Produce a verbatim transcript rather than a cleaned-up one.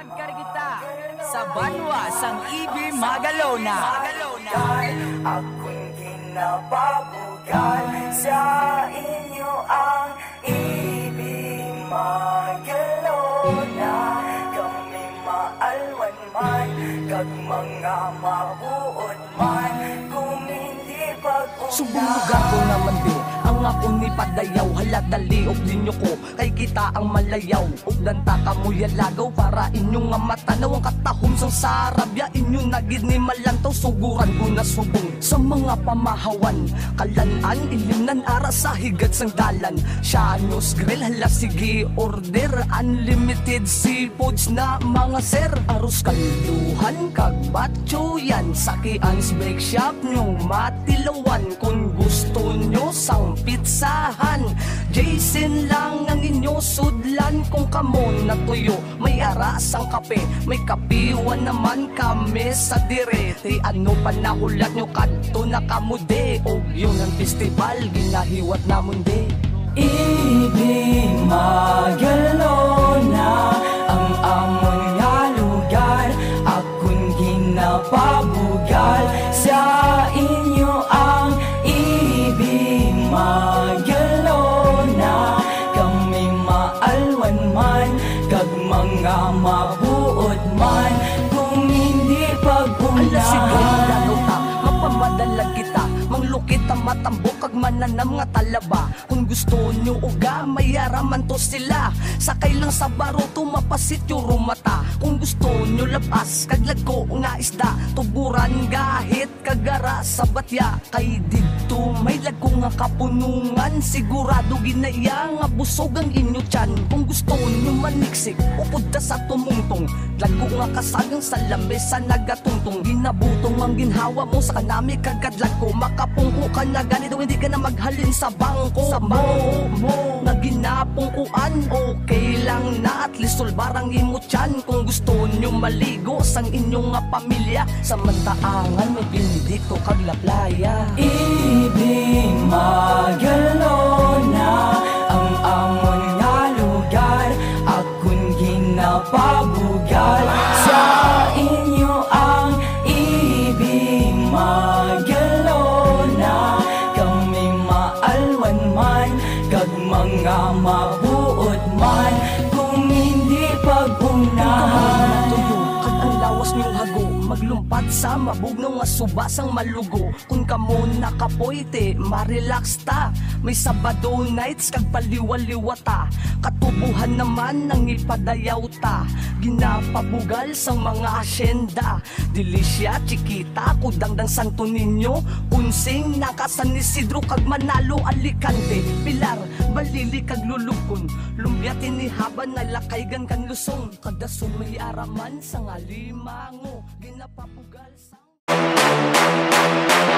Pagkar kita sa banwa sang Ibi Magalona. Ako'y ginapabugal sa inyo ang Ibi Magalona. Kami maalwan man, kag mga mabuod man, kung hindi pag-una. Subong lugar ko naman di ang ako ni padayaw, halat daliog ninyo ko kay kita ang malayaw. Ug danta kamuya lagaw para inyong nga matanaw ang katahom sang sarabya inyong nagid ni malantaw. Suguran ko na subong sa mga pamahawan, kalanan ilimnan ara sa higat sang dalan. Shanos grill hala sige order, unlimited seafoods na mga sir. Aros kaluhan kag batchoyan, sakians bake shop nyong matilawan. Kung gusto nyo sang pizzahan, Jason lang ang inyo sudlan. Kung kamo na tuyo, may aras ang kape, may kapiwan naman kami sa direte. Ano pa nahulat nyo kanto na kamude, o yun ang festival ginahiwat namon de. Ibi Magalona ang amon nga lugar, akong ginapabugal sa inyo ang Ibi Magalona. Kami maalwan man, kag mga mabuod man, kung hindi pag-una. Ala siguro lalo ta, mapamadalag kita, manglukit ang matambok kag mananam nga talaba. Kung gusto nyo uga, mayaraman to sila, sakay lang sa baro, tumapasit yung rumata. Kung gusto nyo lapas, kag lagko nga isda, tuburan gahit kagara sa batya. Kay dito may lagko nga kapunungan, sigurado ginaya nga busog ang inyo tiyan. Kung gusto nyo maniksik, upod sa tumungtong, lagko nga kasagang sa lamesa nagatungtong. Ginabutong ang ginhawa mo sa kanami kagadlag ko, makapungko ka na ganito, hindi ka na maghalin sa bangko. Sa bangko mo na ginapungkuan, okay lang na at least solbarang imo tiyan. Kung gusto nyo maligo sang inyong nga pamilya, sa Mantaangan may Benedicto kag La Playa. Ibi Magalona ang amon nga lugar, akong ginapabugal sa inyo ang Ibi Magalona. Kami maalwan man, kag mga mabuod man, kung hindi pag-unahan. Kag ang lawas niyong hago, maglumpat sa mabugno nga subasang malugo. Kung kamo nakapoyte, marelax ta, may Sabado nights kag paliwaliwata. Katubuhan naman ang ipadayaw ta, ginapabugal sang mga asyenda. Delicia, Chiquita, Kudangdang Santo Niño, Unsing, Nakasan Isidro kag Manalo, Alicante, Pilar, Balili kag Lulubkon, Lumbia, Tinihaban, Nalakaygan kan Lusong, kada sumay araman sang Alimango, ginapabugal sang